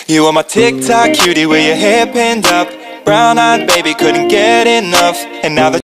You are my TikTok cutie with your hair pinned up, brown-eyed baby, couldn't get enough. And now that